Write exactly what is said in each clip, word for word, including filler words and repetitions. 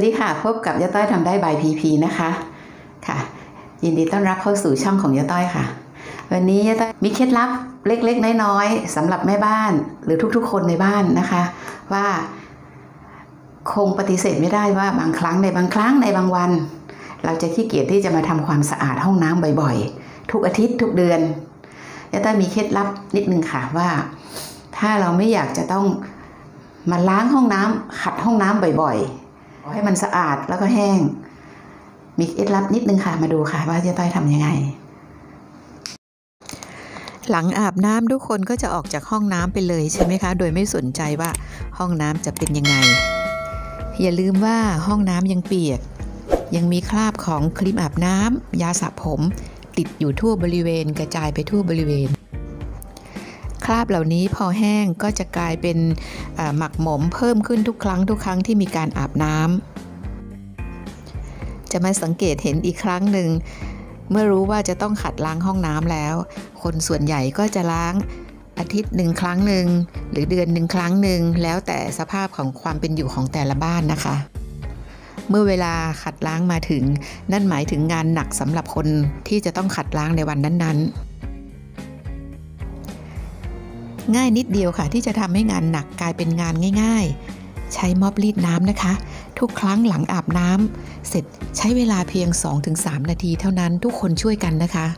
ดีค่ะพบกับยาต้อยทำได้บายพีพีนะคะค่ะยินดีต้อนรับเข้าสู่ช่องของยาต้อยค่ะวันนี้ยาต้อยมีเคล็ดลับเล็กๆน้อยๆสำหรับแม่บ้านหรือทุกๆคนในบ้านนะคะว่าคงปฏิเสธไม่ได้ว่าบางครั้งในบางครั้งในบางวันเราจะขี้เกียจที่จะมาทำความสะอาดห้องน้ำบ่อยๆทุกอาทิตย์ทุกเดือนยาต้อยมีเคล็ดลับนิดนึงค่ะว่าถ้าเราไม่อยากจะต้องมาล้างห้องน้ำขัดห้องน้ำบ่อยๆให้มันสะอาดแล้วก็แห้งมีเคล็ดลับนิดนึงค่ะมาดูค่ะว่าจะต้อยทำยังไงหลังอาบน้ำทุกคนก็จะออกจากห้องน้ำไปเลยใช่ไหมคะโดยไม่สนใจว่าห้องน้ำจะเป็นยังไงอย่าลืมว่าห้องน้ำยังเปียกยังมีคราบของครีมอาบน้ำยาสระผมติดอยู่ทั่วบริเวณกระจายไปทั่วบริเวณคราบเหล่านี้พอแห้งก็จะกลายเป็นหมักหมมเพิ่มขึ้นทุกครั้งทุกครั้งที่มีการอาบน้ำจะมาสังเกตเห็นอีกครั้งหนึ่งเมื่อรู้ว่าจะต้องขัดล้างห้องน้ำแล้วคนส่วนใหญ่ก็จะล้างอาทิตย์หนึ่งครั้งหนึ่งหรือเดือนหนึ่งครั้งหนึ่งแล้วแต่สภาพของความเป็นอยู่ของแต่ละบ้านนะคะเมื่อเวลาขัดล้างมาถึงนั่นหมายถึงงานหนักสำหรับคนที่จะต้องขัดล้างในวันนั้นๆง่ายนิดเดียวค่ะที่จะทำให้งานหนักกลายเป็นงานง่ายๆใช้ม็อบรีดน้ำนะคะทุกครั้งหลังอาบน้ำเสร็จใช้เวลาเพียง สองถึงสาม นาทีเท่านั้นทุกคนช่วยกันนะคะ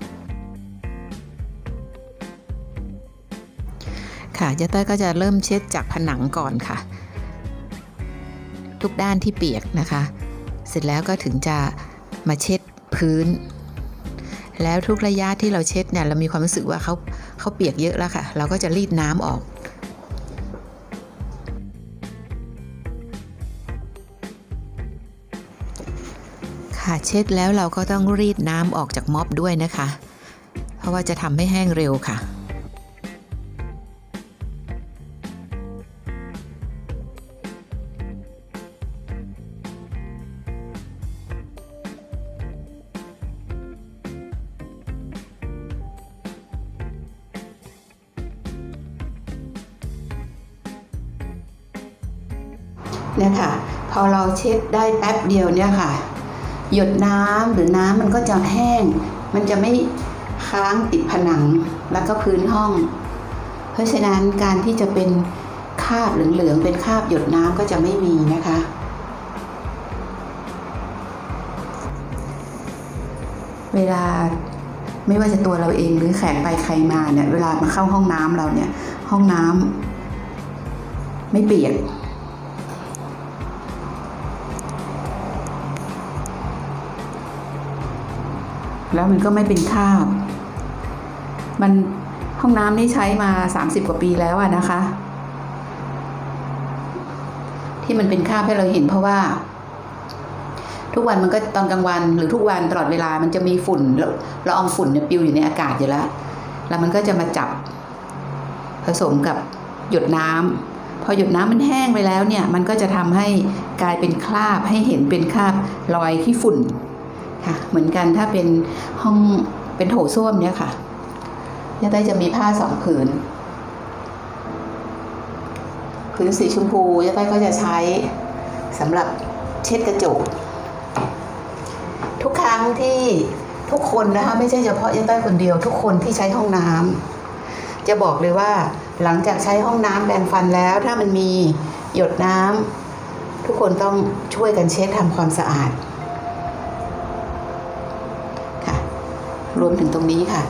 ค่ะยาต้อยก็จะเริ่มเช็ดจากผนังก่อนค่ะทุกด้านที่เปียกนะคะเสร็จแล้วก็ถึงจะมาเช็ดพื้นแล้วทุกระยะที่เราเช็ดเนี่ยเรามีความรู้สึกว่าเขาเขาเปียกเยอะแล้วค่ะเราก็จะรีดน้ำออกค่ะเช็ดแล้วเราก็ต้องรีดน้ำออกจากม็อบด้วยนะคะเพราะว่าจะทำให้แห้งเร็วค่ะเนี่ยค่ะพอเราเช็ดได้แป๊บเดียวเนี่ยค่ะหยดน้ำหรือน้ำมันก็จะแห้งมันจะไม่ค้างติดผนังแล้วก็พื้นห้องเพราะฉะนั้นการที่จะเป็นคราบเหลืองๆเป็นคราบหยดน้ำก็จะไม่มีนะคะเวลาไม่ว่าจะตัวเราเองหรือแขกไปใครมาเนี่ยเวลามาเข้าห้องน้ำเราเนี่ยห้องน้ำไม่เปียกแล้วมันก็ไม่เป็นคราบมันห้องน้ำนี่ใช้มาสามสิบกว่าปีแล้วอะนะคะที่มันเป็นคราบให้เราเห็นเพราะว่าทุกวันมันก็ตอนกลางวันหรือทุกวันตลอดเวลามันจะมีฝุ่นละอองฝุ่นเนี่ยปลิวอยู่ในอากาศอยู่แล้วแล้วมันก็จะมาจับผสมกับหยดน้ำพอหยดน้ำมันแห้งไปแล้วเนี่ยมันก็จะทำให้กลายเป็นคราบให้เห็นเป็นคราบรอยขี้ฝุ่นค่ะเหมือนกันถ้าเป็นห้องเป็นโถส้วมเนี่ยค่ะยาต้อยจะมีผ้าสองผืนผืนสีชมพูยาต้อยก็จะใช้สำหรับเช็ดกระจกทุกครั้งที่ทุกคนนะคะไม่ใช่เฉพาะยาต้อยคนเดียวทุกคนที่ใช้ห้องน้ำจะบอกเลยว่าหลังจากใช้ห้องน้ำแปรงฟันแล้วถ้ามันมีหยดน้ำทุกคนต้องช่วยกันเช็ดทำความสะอาดรวมถึงตรงนี้ค่ะ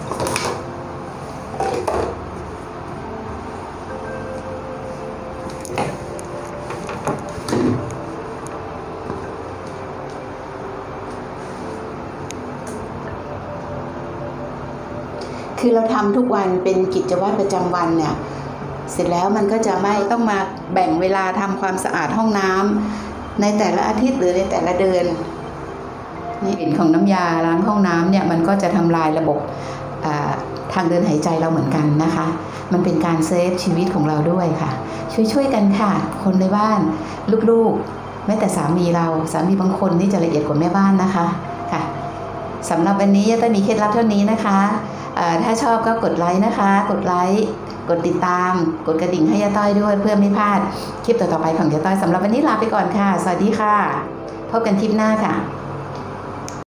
คือเราทำทุกวันเป็นกิจวัตรประจำวันเนี่ยเสร็จแล้วมันก็จะไม่ต้องมาแบ่งเวลาทำความสะอาดห้องน้ำในแต่ละอาทิตย์หรือในแต่ละเดือนนี่กลิ่นของน้ำยาล้างห้องน้ำเนี่ยมันก็จะทำลายระบบทางเดินหายใจเราเหมือนกันนะคะมันเป็นการเซฟชีวิตของเราด้วยค่ะช่วยๆกันค่ะคนในบ้านลูกๆแม้แต่สามีเราสามีบางคนนี่จะละเอียดกว่าแม่บ้านนะคะค่ะสำหรับวันนี้จะมีเคล็ดลับเท่านี้นะคะถ้าชอบก็กดไลค์นะคะกดไลค์กดติดตามกดกระดิ่งให้ยาต้อยด้วยเพื่อไม่พลาดคลิปต่อๆไปของยาต้อยสำหรับวันนี้ลาไปก่อนค่ะสวัสดีค่ะพบกันทริปหน้าค่ะ